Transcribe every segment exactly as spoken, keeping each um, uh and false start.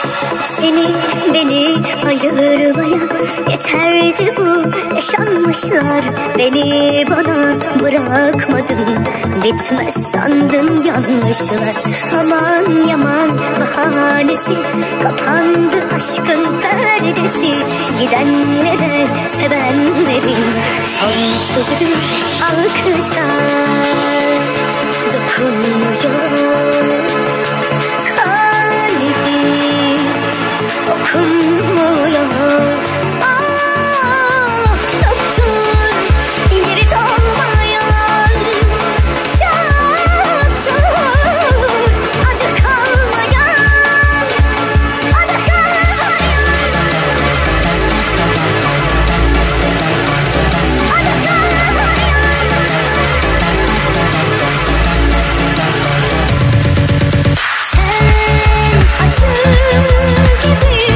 Seni beni ayırmaya yeterdi bu yaşanmışlar. Beni bana bırakmadın, bitmez sandın yanlışlar. Aman yaman bahanesi, kapandı aşkın perdesi. Gidenlere sevenlerin sonsuzdur alkışlar. Dokunmuyor okunmuyor. Ah, yoktur yeri dolmayan, çoktur adı kalmayan, adı kalmayan, adı kalmayan. Sen acı gibi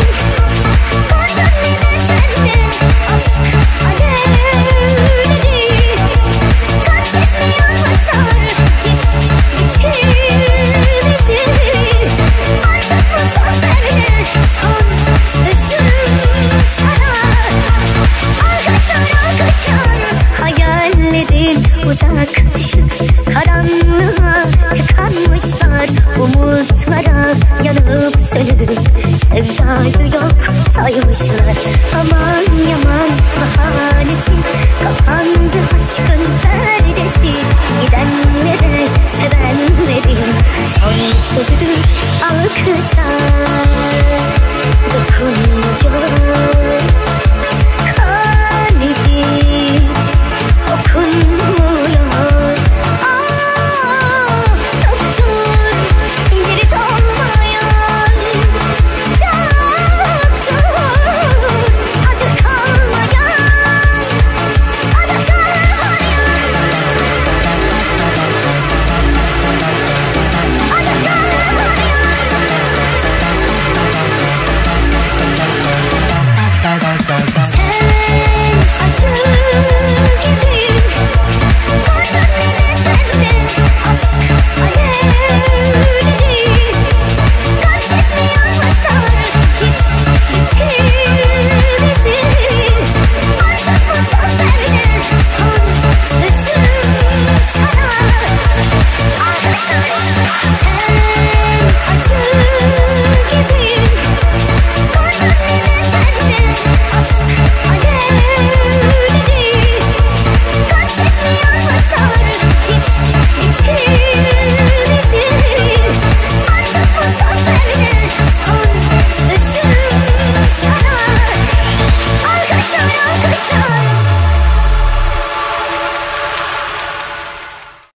uzak düşüp karanlığa tıkanmışlar. Umutlara yanıp sönüp sevdayı yok saymışlar. Aman yaman bahanesi, kapandı aşkın perdesi. Gidenlere sevenlerin sonsuzdur alkışlar.